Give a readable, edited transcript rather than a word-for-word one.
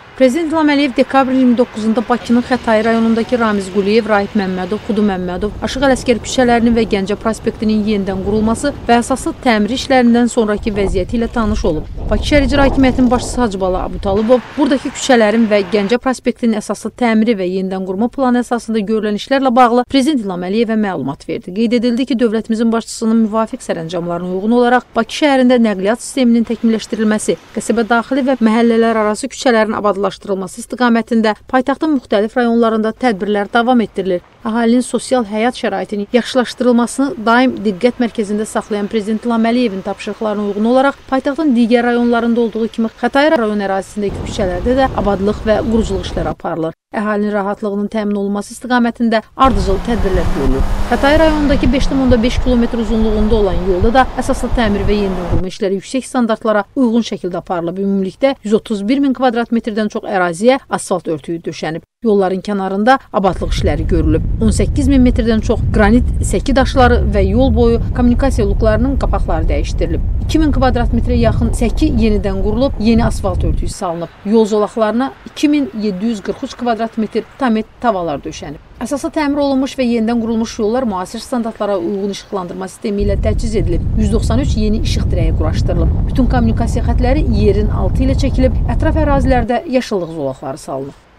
Prezident İlham Əliyev dekabrın 29-da Bakının Xətai rayonundakı Ramiz Quliyev, Rahib Məmmədov, Xudu Məmmədov, Aşıq Ələsgər küçələrinin və Gəncə prospektinin yenidən qurulması və əsaslı təmir işlərindən sonraki vəziyyəti ilə tanış olub. Bakı Şəhər İcra Hakimiyyətinin başçısı Hacıbala Abutalibov buradakı küçələrin və Gəncə prospektinin əsaslı təmiri və yenidən qurma planı əsasında görülən işlərlə bağlı Prezident İlham Əliyevə məlumat verdi. Qeyd edildi ki, dövlətimizin başçısının müvafiq sərəncamlarına uyğun olaraq Bakı şəhərində nəqliyyat sisteminin təkmilləşdirilməsi, qəsəbə daxili və məhəllələr arası küçələrin abadlaşdırılması istiqamətində paytaxtın müxtəlif rayonlarında tədbirlər davam etdirilir. Əhalinin sosial həyat şəraitinin yaxşılaşdırılmasını daim diqqət mərkəzində saxlayan Prezident İlham Əliyevin tapşırıqlarına uyğun olaraq paytaxtın digər rayonlarında olduğu kimi Xətai rayon ərazisindəki küçələrdə də abadlıq və quruculuq işləri aparılır. Əhalinin rahatlığının təmin olunması istiqamətində ardıcıl tədbirlər görülür. Xətai rayonundakı 5,5 km uzunluğunda olan yolda da əsaslı təmir və yenidən qurma işləri yüksək standartlara uyğun şəkildə aparılıb. Ümumilikdə 131 min kvadrat metrdən çox əraziyə asfalt örtüyü döşənib. Yolların kənarında abadlıq işləri görülüb. 18 min metrdən çox qranit səki daşları və yol boyu kommunikasiya luqlarının qapaqları dəyişdirilib. 2000 kvadrat metrə yaxın səki yenidən qurulub, yeni asfalt örtüyü salınıb. Yol zolaqlarına 2743 kvadrat metr tamit tavalar döşənib. Əsaslı təmir olunmuş və yenidən qurulmuş yollar müasir standartlara uyğun işıqlandırma sistemi ilə təchiz edilib. 193 yeni işıq dirəyi quraşdırılıb. Bütün kommunikasiya xətləri yerin altı ilə çəkilib, ətraf ərazilərdə yaşıllıq zolaqları salınıb.